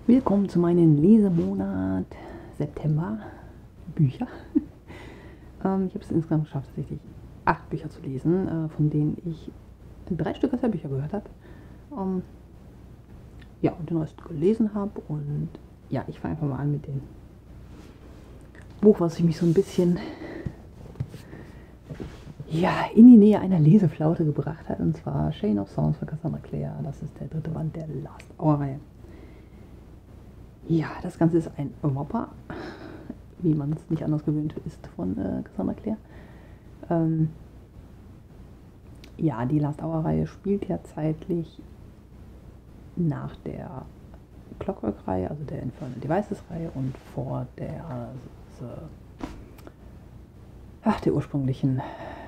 Willkommen zu meinem Lesemonat September. Bücher. Ich habe es insgesamt geschafft, tatsächlich 8 Bücher zu lesen, von denen ich 3 Stück aus der Bücher gehört habe. Ja, und den Rest gelesen habe. Und ja, ich fange einfach mal an mit dem Buch, was mich so ein bisschen in die Nähe einer Leseflaute gebracht hat. Und zwar Chain of Songs von Cassandra Clare. Das ist der 3. Band der Last Hour-Reihe. Ja, das Ganze ist ein Whopper, wie man es nicht anders gewöhnt ist von Cassandra Clare. Ja, die Last Hour-Reihe spielt ja zeitlich nach der Clockwork-Reihe, also der Infernal Devices-Reihe, und vor der ursprünglichen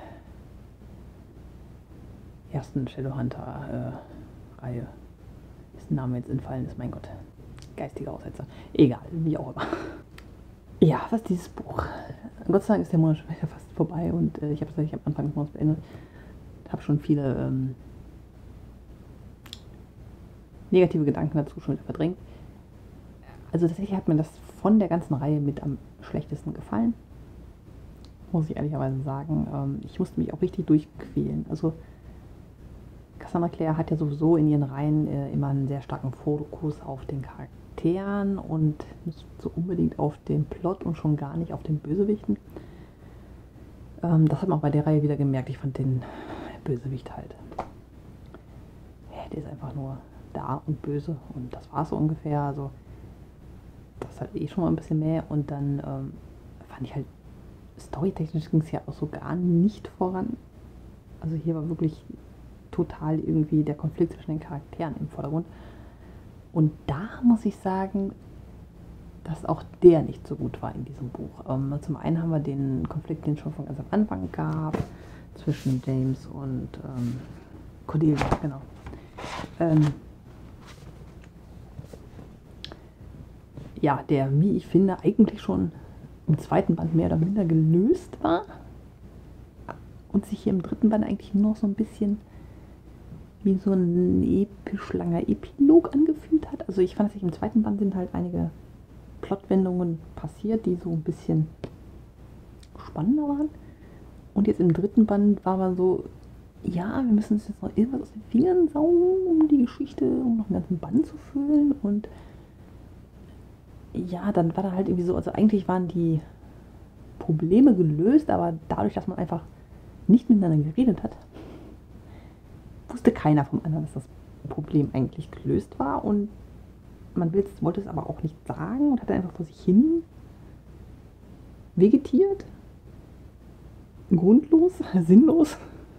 ersten Shadowhunter-Reihe. Dessen Name jetzt entfallen ist, mein Gott. Geistiger Aussetzer. Egal, wie auch immer. Ja, was ist dieses Buch? Gott sei Dank ist der Monat schon wieder fast vorbei und ich habe es am Anfang des Monats beendet. Ich habe schon viele negative Gedanken dazu schon wieder verdrängt. Also tatsächlich hat mir das von der ganzen Reihe mit am schlechtesten gefallen. Muss ich ehrlicherweise sagen. Ich musste mich auch richtig durchquälen. Also Cassandra Clare hat ja sowieso in ihren Reihen immer einen sehr starken Fokus auf den Charakteren und nicht so unbedingt auf den Plot und schon gar nicht auf den Bösewichten. Das hat man auch bei der Reihe wieder gemerkt. Ich fand den Bösewicht halt. Der ist einfach nur da und böse und das war so ungefähr. Also das ist halt schon mal ein bisschen mehr und dann fand ich halt, storytechnisch ging es ja auch so gar nicht voran. Also hier war wirklich total irgendwie der Konflikt zwischen den Charakteren im Vordergrund. Und da muss ich sagen, dass auch der nicht so gut war in diesem Buch. Zum einen haben wir den Konflikt, den es schon von ganz am Anfang gab, zwischen James und Cordelia, genau. Ja, der, wie ich finde, eigentlich schon im 2. Band mehr oder minder gelöst war und sich hier im 3. Band eigentlich nur noch so ein bisschen wie so ein episch langer Epilog angefühlt hat. Also ich fand, dass im 2. Band sind halt einige Plotwendungen passiert, die so ein bisschen spannender waren. Und jetzt im 3. Band war man so, ja, wir müssen uns jetzt noch irgendwas aus den Fingern saugen, um die Geschichte, um noch einen ganzen Band zu füllen. Und ja, dann war da halt irgendwie so, also eigentlich waren die Probleme gelöst, aber dadurch, dass man einfach nicht miteinander geredet hat, wusste keiner vom anderen, dass das Problem eigentlich gelöst war und man wollte es aber auch nicht sagen und hat einfach vor sich hin vegetiert. Grundlos, sinnlos.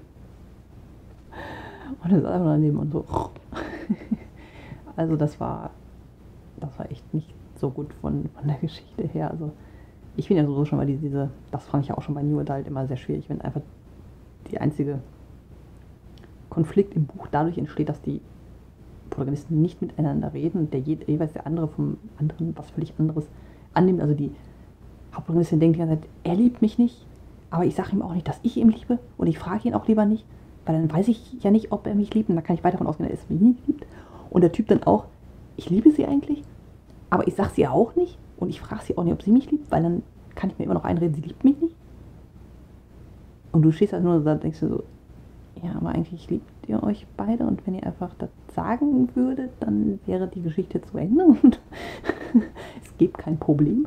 Und dann saß einfach daneben und so. Also das war echt nicht so gut von der Geschichte her. Also ich finde ja sowieso schon mal das fand ich ja auch schon bei New Adult immer sehr schwierig, wenn einfach die einzige Konflikt im Buch dadurch entsteht, dass die Protagonisten nicht miteinander reden und jeweils der andere vom anderen was völlig anderes annimmt. Also die Hauptprotagonistin denkt die ganze Zeit, er liebt mich nicht, aber ich sage ihm auch nicht, dass ich ihn liebe und ich frage ihn auch lieber nicht, weil dann weiß ich ja nicht, ob er mich liebt und dann kann ich weiter davon ausgehen, dass er mich nicht liebt. Und der Typ dann auch, ich liebe sie eigentlich, aber ich sage sie auch nicht und ich frage sie auch nicht, ob sie mich liebt, weil dann kann ich mir immer noch einreden, sie liebt mich nicht. Und du stehst halt nur da und denkst dir so, ja, aber eigentlich liebt ihr euch beide und wenn ihr einfach das sagen würdet, dann wäre die Geschichte zu Ende und es gibt kein Problem.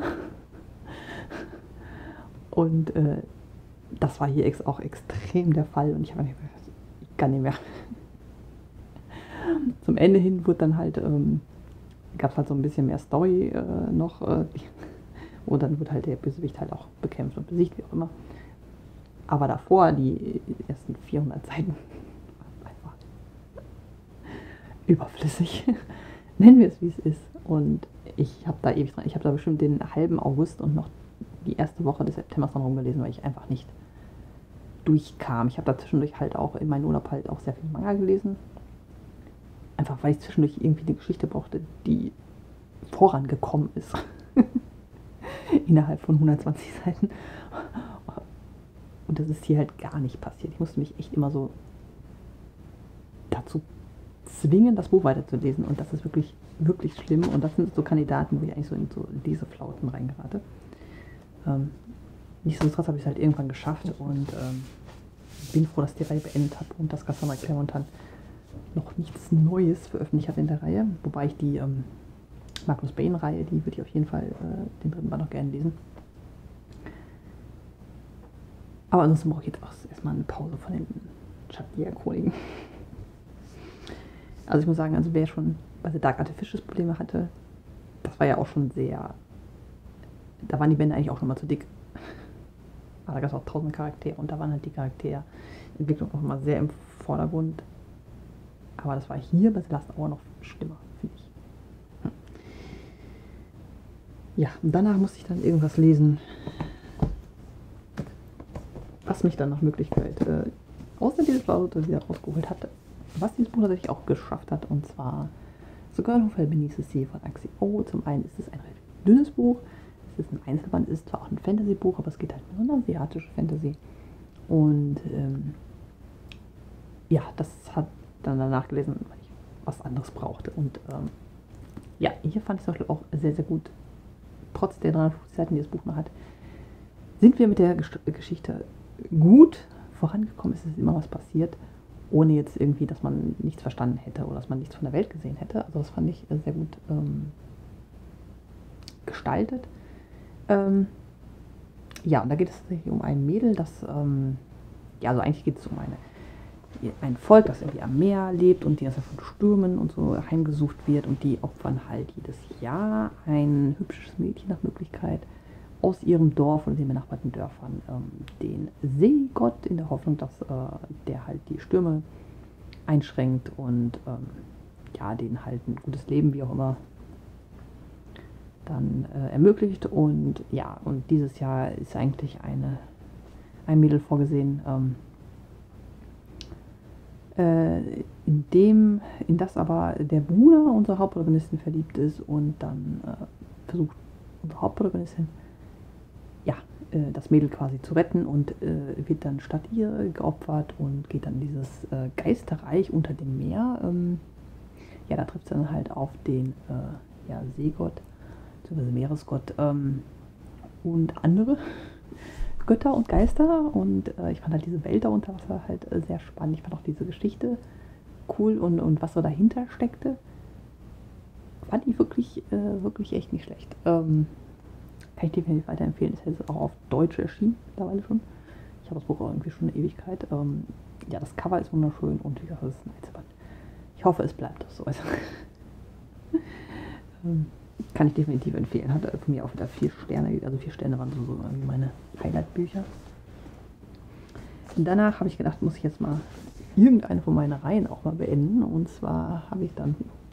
Und das war hier auch extrem der Fall und ich habe nicht mehr, ich kann nicht mehr. Zum Ende hin wurde dann halt, gab es halt so ein bisschen mehr Story noch, und dann wird halt der Bösewicht halt auch bekämpft und besiegt, wie auch immer. Aber davor, die ersten 400 Seiten, einfach überflüssig. Nennen wir es, wie es ist. Und ich habe da ewig dran, ich habe da bestimmt den halben August und noch die erste Woche des Septembers dran rumgelesen, weil ich einfach nicht durchkam. Ich habe da zwischendurch halt auch in meinem Urlaub halt auch sehr viel Manga gelesen. Einfach weil ich zwischendurch irgendwie eine Geschichte brauchte, die vorangekommen ist. Innerhalb von 120 Seiten. Und das ist hier halt gar nicht passiert. Ich musste mich echt immer so dazu zwingen, das Buch weiterzulesen. Und das ist wirklich, wirklich schlimm. Und das sind so Kandidaten, wo ich eigentlich so in so Leseflauten reingerate. Nichtsdestotrotz habe ich es halt irgendwann geschafft und bin froh, dass ich die Reihe beendet habe und dass Cassandra Clare dann noch nichts Neues veröffentlicht hat in der Reihe. Wobei ich die Magnus Bane-Reihe, die würde ich auf jeden Fall den dritten Band noch gerne lesen. Aber ansonsten brauche ich jetzt auch erstmal eine Pause von den Schattenjäger-Chroniken. Also ich muss sagen, also wer schon bei The Dark Artificials Probleme hatte, das war ja auch schon sehr, da waren die Bände eigentlich auch schon mal zu dick. Aber da gab es auch 1000 Charaktere und da waren halt die Charakterentwicklung auch immer sehr im Vordergrund. Aber das war hier bei The Last Hour noch schlimmer, finde ich. Ja, und danach musste ich dann irgendwas lesen, was mich dann nach Möglichkeit aus der Lesepause wieder rausgeholt hatte. Was dieses Buch tatsächlich auch geschafft hat, und zwar The Girl Who Fell Beneath the Sea von Axie O. Zum einen ist es ein relativ dünnes Buch, es ist ein Einzelband, es ist zwar auch ein Fantasy-Buch, aber es geht halt um so eine asiatische Fantasy. Und ja, das hat dann danach gelesen, weil ich was anderes brauchte. Und ja, hier fand ich es auch sehr, sehr gut. Trotz der 350 Seiten, die das Buch noch hat, sind wir mit der Geschichte gut vorangekommen. Es ist immer was passiert, ohne jetzt irgendwie, dass man nichts verstanden hätte oder dass man nichts von der Welt gesehen hätte. Also das fand ich sehr gut gestaltet. Ja, und da geht es tatsächlich um ein Mädel, das, ja, also eigentlich geht es um ein Volk, das irgendwie am Meer lebt und die das von Stürmen und so heimgesucht wird, und die opfern halt jedes Jahr ein hübsches Mädchen nach Möglichkeit aus ihrem Dorf oder den benachbarten Dörfern den Seegott, in der Hoffnung, dass der halt die Stürme einschränkt und ja, denen halt ein gutes Leben, wie auch immer, dann ermöglicht. Und ja, und dieses Jahr ist eigentlich ein Mädel vorgesehen, in das aber der Bruder unserer Hauptprotagonistin verliebt ist, und dann versucht unsere Hauptprotagonistin, ja, das Mädel quasi zu retten, und wird dann statt ihr geopfert und geht dann in dieses Geisterreich unter dem Meer. Ja, da trifft sie dann halt auf den ja, Seegott, beziehungsweise Meeresgott und andere Götter und Geister, und ich fand halt diese Welt da unter Wasser halt sehr spannend. Ich fand auch diese Geschichte cool, und was so dahinter steckte, fand ich wirklich, wirklich echt nicht schlecht. Kann ich definitiv weiterempfehlen. Das ist auch auf Deutsch erschienen, mittlerweile schon. Ich habe das Buch auch irgendwie schon eine Ewigkeit. Ja, das Cover ist wunderschön, und wie gesagt, es ist ein Einzelband. Ich hoffe, es bleibt auch so. Kann ich definitiv empfehlen. Hat von mir auch wieder 4 Sterne, also 4 Sterne waren so meine Highlight-Bücher. Und danach habe ich gedacht, muss ich jetzt mal irgendeine von meinen Reihen auch mal beenden. Und zwar habe ich dann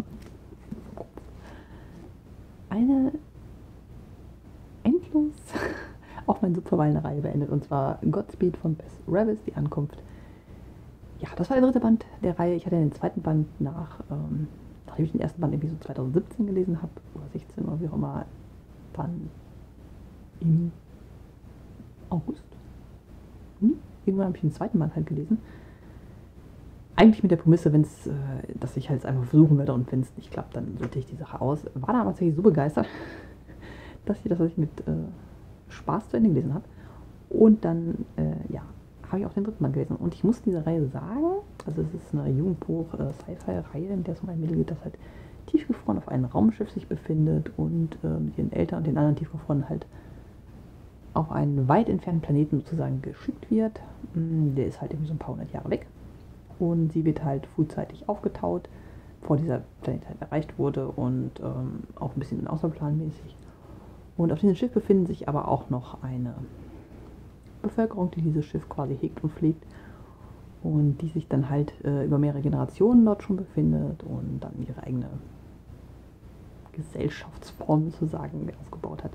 eine endlos auch meine superweilende Reihe beendet. Und zwar Godspeed von Bess Revis, die Ankunft. Ja, das war der 3. Band der Reihe. Ich hatte den 2. Band nachdem ich den 1. Band irgendwie so 2017 gelesen habe, oder 16 oder wie auch immer, dann im August. Irgendwann habe ich den 2. Band halt gelesen. Eigentlich mit der Prämisse, dass ich halt es einfach versuchen werde, und wenn es nicht klappt, dann sortiere ich die Sache aus. War da aber tatsächlich so begeistert, dass ich mit Spaß zu Ende gelesen habe. Und dann, ja, habe ich auch den 3. Band gelesen. Und ich muss diese Reihe sagen, also es ist eine Jugendbuch-Sci-Fi-Reihe, in der es um ein Mädel geht, das halt tiefgefroren auf einem Raumschiff sich befindet und mit ihren Eltern und den anderen Tiefgefrorenen halt auf einen weit entfernten Planeten sozusagen geschickt wird. Der ist halt irgendwie so ein paar hundert Jahre weg. Und sie wird halt frühzeitig aufgetaut, bevor dieser Planet halt erreicht wurde, und auch ein bisschen außerplanmäßig. Und auf diesem Schiff befinden sich aber auch noch eine Bevölkerung, die dieses Schiff quasi hegt und pflegt, und die sich dann halt über mehrere Generationen dort schon befindet und dann ihre eigene Gesellschaftsform sozusagen aufgebaut hat.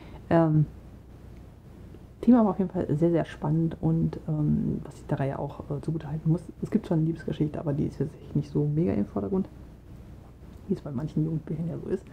Thema war auf jeden Fall sehr, sehr spannend, und was ich der Reihe auch zugutehalten muss, es gibt zwar eine Liebesgeschichte, aber die ist für sich nicht so mega im Vordergrund, wie es bei manchen Jugendbüchern ja so ist.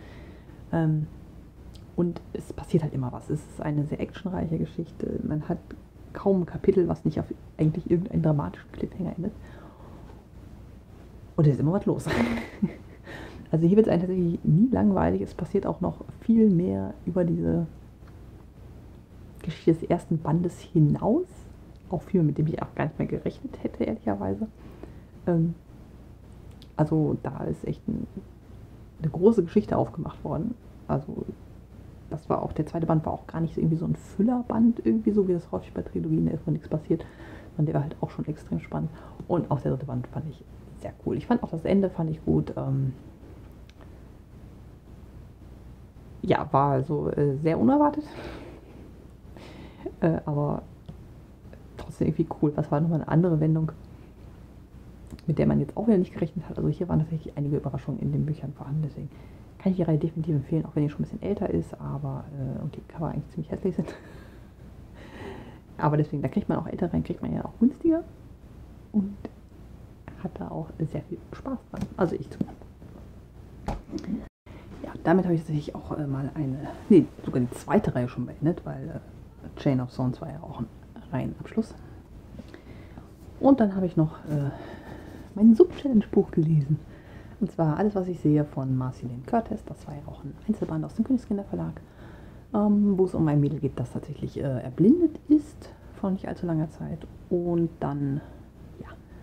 Und es passiert halt immer was. Es ist eine sehr actionreiche Geschichte. Man hat kaum ein Kapitel, was nicht auf eigentlich irgendeinen dramatischen Cliffhanger endet. Und es ist immer was los. Also hier wird es eigentlich tatsächlich nie langweilig. Es passiert auch noch viel mehr über diese Geschichte des ersten Bandes hinaus. Auch viel, mit dem ich auch gar nicht mehr gerechnet hätte, ehrlicherweise. Also da ist echt eine große Geschichte aufgemacht worden. Also das war auch, der zweite Band war auch gar nicht so irgendwie so ein Füllerband, irgendwie so wie das häufig bei Trilogien ist, wo nichts passiert. Und der war halt auch schon extrem spannend. Und auch der dritte Band fand ich sehr cool. Ich fand auch das Ende fand ich gut. Ja, war also sehr unerwartet. Aber trotzdem irgendwie cool. Das war nochmal eine andere Wendung, mit der man jetzt auch wieder nicht gerechnet hat. Also hier waren tatsächlich einige Überraschungen in den Büchern vorhanden. Deswegen kann ich die Reihe definitiv empfehlen, auch wenn die schon ein bisschen älter ist, aber und die Cover eigentlich ziemlich hässlich sind. Aber deswegen, da kriegt man auch älter rein, kriegt man ja auch günstiger und hat da auch sehr viel Spaß dran. Also ich zumindest. Ja, damit habe ich tatsächlich auch mal sogar die zweite Reihe schon beendet, weil Chain of Thorns war ja auch ein Reihenabschluss. Und dann habe ich noch mein Sub-Challenge-Buch gelesen. Und zwar Alles, was ich sehe von Marceline Curtis. Das war ja auch ein Einzelband aus dem Königskinder Verlag, wo es um ein Mädel geht, das tatsächlich erblindet ist vor nicht allzu langer Zeit. Und dann, ja,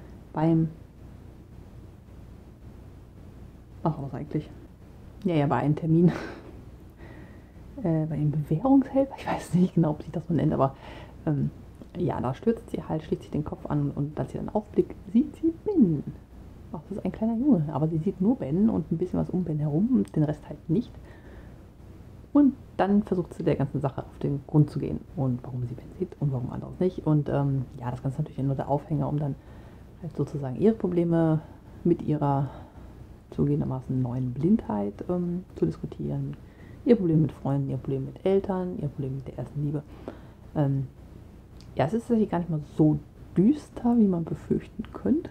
was eigentlich? Ja, bei einem Termin, bei einem Bewährungshelfer, ich weiß nicht genau, ob sich das so nennt, aber ja, da stürzt sie halt, schließt sich den Kopf an und als sie dann aufblickt, sieht sie Ben. Ach, das ist ein kleiner Junge, aber sie sieht nur Ben und ein bisschen was um Ben herum und den Rest halt nicht. Und dann versucht sie der ganzen Sache auf den Grund zu gehen und warum sie Ben sieht und warum anderes nicht. Und ja, das Ganze ist natürlich nur der Aufhänger, um dann halt sozusagen ihre Probleme mit ihrer zugegebenermaßen neuen Blindheit zu diskutieren. Ihr Problem mit Freunden, ihr Problem mit Eltern, ihr Problem mit der ersten Liebe. Ja, es ist tatsächlich gar nicht mal so düster, wie man befürchten könnte.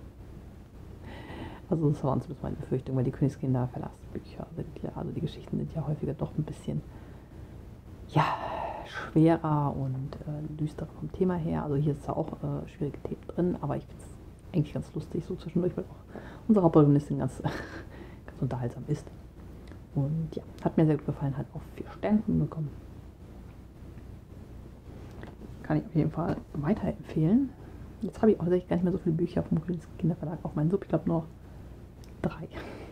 Also das war zumindest meine Befürchtung, weil die Königskinder Verlagsbücher sind ja, also die Geschichten sind ja häufiger doch ein bisschen, ja, schwerer und düsterer vom Thema her. Also hier ist zwar auch schwierige Themen drin, aber ich finde es eigentlich ganz lustig so zwischendurch, weil auch unsere Hauptprotagonistin ganz, ganz unterhaltsam ist. Und ja, hat mir sehr gut gefallen, hat auch 4 Sterne bekommen. Kann ich auf jeden Fall weiterempfehlen. Jetzt habe ich auch tatsächlich gar nicht mehr so viele Bücher vom Kinderverlag auf meinen Sub. Ich glaube noch 3.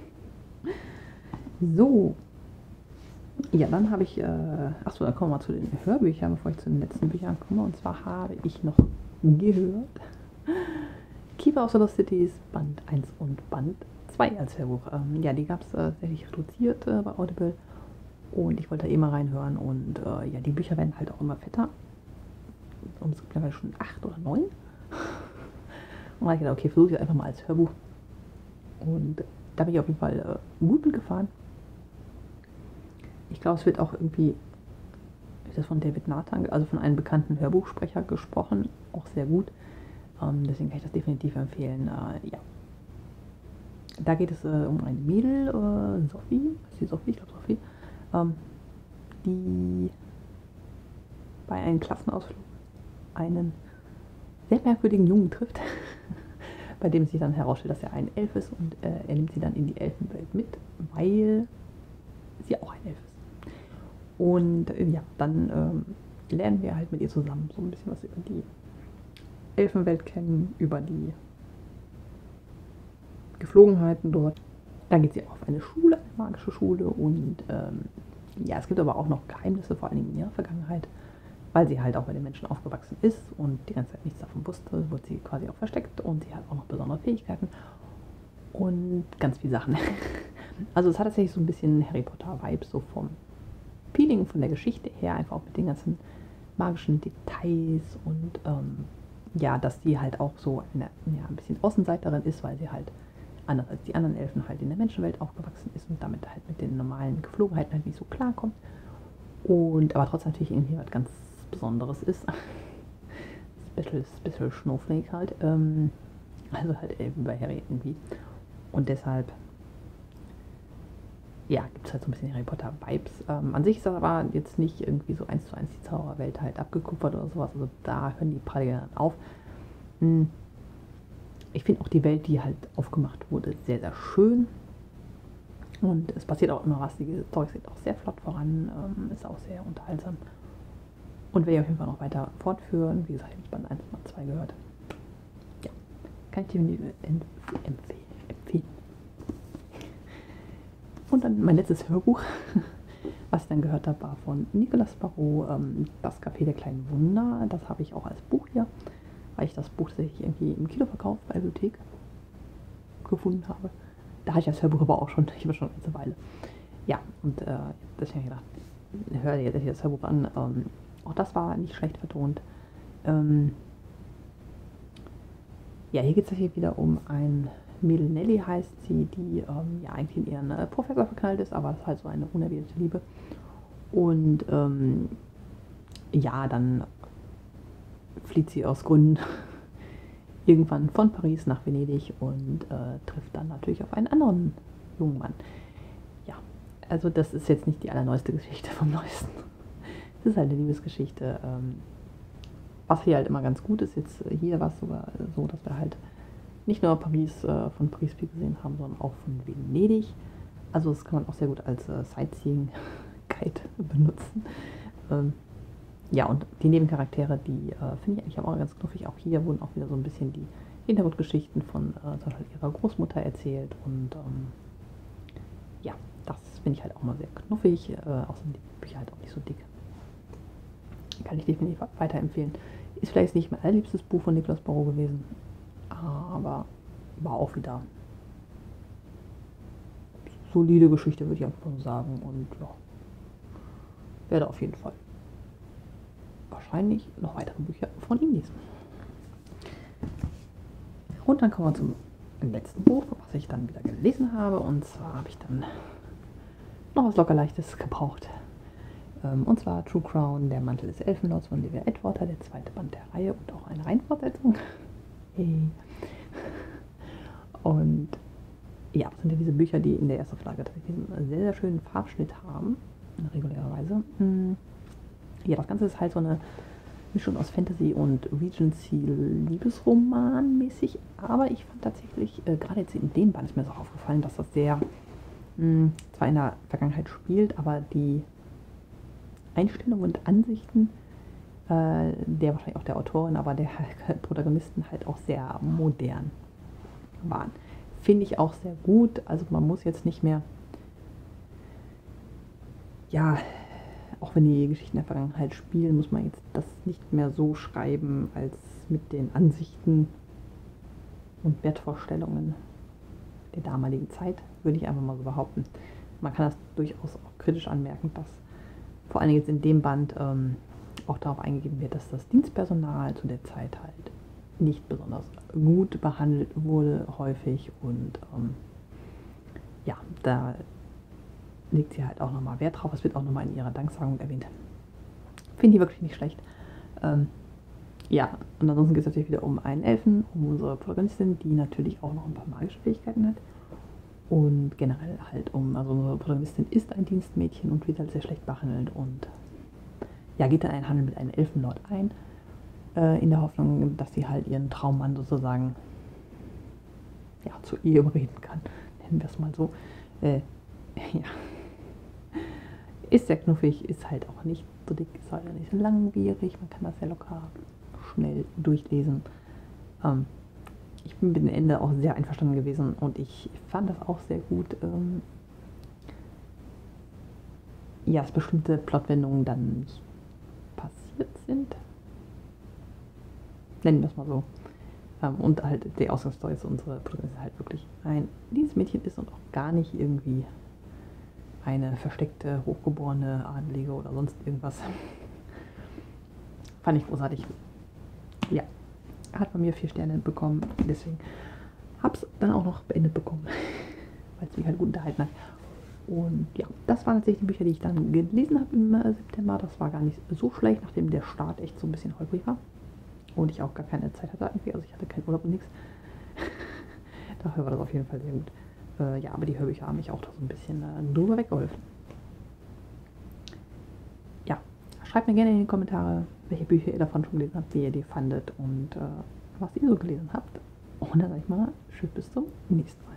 So. Ja, dann habe ich, achso, dann kommen wir mal zu den Hörbüchern, bevor ich zu den letzten Büchern komme. Und zwar habe ich noch gehört Keeper of the Lost Cities Band 1 und Band 2 als Hörbuch. Ja, die gab es tatsächlich reduziert bei Audible. Und ich wollte da mal reinhören. Und ja, die Bücher werden halt auch immer fetter. Und es gibt ja schon 8 oder 9. Und da habe ich gedacht, okay, versuche ich einfach mal als Hörbuch. Und da bin ich auf jeden Fall gut mitgefahren. Ich glaube, es wird auch irgendwie, ist das von David Nathan, also von einem bekannten Hörbuchsprecher gesprochen, auch sehr gut. Deswegen kann ich das definitiv empfehlen. Ja. Da geht es um ein Mädel, Sophie, ist die Sophie? Ich glaube Sophie, die bei einem Klassenausflug einen sehr merkwürdigen Jungen trifft, bei dem sich dann herausstellt, dass er ein Elf ist und er nimmt sie dann in die Elfenwelt mit, weil sie auch ein Elf ist. Und ja, dann lernen wir halt mit ihr zusammen so ein bisschen was über die Elfenwelt kennen, über die Geflogenheiten dort. Dann geht sie auch auf eine Schule, eine magische Schule und ja, es gibt aber auch noch Geheimnisse, vor allem in ihrer Vergangenheit, weil sie halt auch bei den Menschen aufgewachsen ist und die ganze Zeit nichts davon wusste, wurde sie quasi auch versteckt und sie hat auch noch besondere Fähigkeiten und ganz viele Sachen. Also es hat tatsächlich so ein bisschen Harry Potter-Vibes, so vom Feeling, von der Geschichte her, einfach auch mit den ganzen magischen Details und ja, dass sie halt auch so eine, ja, ein bisschen Außenseiterin ist, weil sie halt anders als die anderen Elfen halt in der Menschenwelt aufgewachsen ist und damit halt mit den normalen Geflogenheiten halt nicht so klarkommt. Und aber trotzdem natürlich irgendwie was ganz Besonderes ist. Special Snowflake halt. Also halt wie bei Harry irgendwie. Und deshalb, ja, gibt es halt so ein bisschen Harry Potter Vibes. An sich ist das aber jetzt nicht irgendwie so 1:1 die Zauberwelt halt abgekupfert oder sowas. Also da hören die Pralinen dann auf. ich finde auch die Welt, die halt aufgemacht wurde, sehr, sehr schön. Und es passiert auch immer was. Die Story geht auch sehr flott voran, ist auch sehr unterhaltsam. Und werde ich auf jeden Fall noch weiter fortführen. Wie gesagt, ich habe Band 1 und Band 2 gehört. Ja, kann ich dir empfehlen. Und dann mein letztes Hörbuch, was ich dann gehört habe, war von Nicolas Barrault, Das Café der kleinen Wunder. Das habe ich auch als Buch hier, weil ich das Buch tatsächlich irgendwie im Kinoverkauf bei der Bibliothek gefunden habe. Da hatte ich das Hörbuch aber auch schon, ich habe schon eine ganze Weile. Ja, und deswegen habe ich gedacht, hör dir jetzt das Hörbuch an. Auch das war nicht schlecht vertont. Ja, hier geht es hier wieder um ein Mädel, Nelly heißt sie, die ja eigentlich in ihren Professor verknallt ist, aber es ist halt so eine unerwiderte Liebe. Und ja, dann flieht sie aus Gründen irgendwann von Paris nach Venedig und trifft dann natürlich auf einen anderen jungen Mann. Ja, also das ist jetzt nicht die allerneueste Geschichte vom Neuesten. Es ist halt eine Liebesgeschichte. Was hier halt immer ganz gut ist, jetzt hier war es sogar so, dass wir halt nicht nur Paris, von Paris viel gesehen haben, sondern auch von Venedig. Also das kann man auch sehr gut als Sightseeing-Guide benutzen. Ja, und die Nebencharaktere, die finde ich eigentlich auch ganz knuffig. Auch hier wurden auch wieder so ein bisschen die Hintergrundgeschichten von zum Beispiel ihrer Großmutter erzählt. Und ja, das finde ich halt auch mal sehr knuffig. Außerdem die Bücher halt auch nicht so dick. Kann ich definitiv weiterempfehlen. Ist vielleicht nicht mein allerliebstes Buch von Nicolas Barrault gewesen, aber war auch wieder solide Geschichte, würde ich einfach so sagen. Und ja, werde auf jeden Fall wahrscheinlich noch weitere Bücher von ihm lesen. Und dann kommen wir zum letzten Buch, was ich dann wieder gelesen habe. Und zwar habe ich dann noch was Lockerleichtes gebraucht. Und zwar True Crown, der Mantel des Elfenlords von Livia Atwater, der zweite Band der Reihe und auch eine Reihenfortsetzung. Hey. Und ja, das sind ja diese Bücher, die in der Erstauflage tatsächlich einen sehr, sehr schönen Farbschnitt haben, regulärerweise. Ja, das Ganze ist halt so eine Mischung aus Fantasy und Regency-Liebesroman mäßig, aber ich fand tatsächlich, gerade jetzt in dem Band ist mir so aufgefallen, dass das sehr, zwar in der Vergangenheit spielt, aber die Einstellungen und Ansichten der wahrscheinlich auch der Autorin, aber der Protagonisten halt auch sehr modern waren. Finde ich auch sehr gut, also man muss jetzt nicht mehr, ja, auch wenn die Geschichten der Vergangenheit spielen, muss man jetzt das nicht mehr so schreiben, als mit den Ansichten und Wertvorstellungen der damaligen Zeit, würde ich einfach mal so behaupten. Man kann das durchaus auch kritisch anmerken, dass vor allen Dingen jetzt in dem Band auch darauf eingegeben wird, dass das Dienstpersonal zu der Zeit halt nicht besonders gut behandelt wurde, häufig. Und ja, da legt sie halt auch nochmal Wert drauf. Es wird auch nochmal in ihrer Danksagung erwähnt. Finde ich wirklich nicht schlecht. Ja, und ansonsten geht es natürlich wieder um einen Elfen, um unsere Protagonistin, die natürlich auch noch ein paar magische Fähigkeiten hat. Und generell halt also unsere Protagonistin ist ein Dienstmädchen und wird halt sehr schlecht behandelt und ja, geht dann einen Handel mit einem Elfenlord ein, in der Hoffnung, dass sie halt ihren Traummann sozusagen ja, zur Ehe überreden kann. Nennen wir es mal so. Ja. Ist sehr knuffig, ist halt auch nicht so dick, ist halt nicht so langwierig, man kann das sehr locker schnell durchlesen. Ich bin mit dem Ende auch sehr einverstanden gewesen und ich fand das auch sehr gut, ja, dass bestimmte Plotwendungen dann nicht passiert sind. Nennen wir es mal so. Und halt die Ausgangsstory ist unsere Protagonistin halt wirklich ein Dienstmädchen ist und auch gar nicht irgendwie eine versteckte, hochgeborene Adelige oder sonst irgendwas. Fand ich großartig. Ja, hat bei mir 4 Sterne bekommen, deswegen hab's dann auch noch beendet bekommen, weil es mich halt gut unterhalten hat. Und ja, das waren tatsächlich die Bücher, die ich dann gelesen habe im September. Das war gar nicht so schlecht, nachdem der Start echt so ein bisschen holprig war. Und ich auch gar keine Zeit hatte irgendwie, also ich hatte keinen Urlaub und nichts. Dafür war das auf jeden Fall sehr gut. Ja, aber die Hörbücher haben mich auch da so ein bisschen drüber weggeholfen. Ja, schreibt mir gerne in die Kommentare, welche Bücher ihr davon schon gelesen habt, wie ihr die fandet und was ihr so gelesen habt. Und Und dann sage ich mal, tschüss, bis zum nächsten Mal.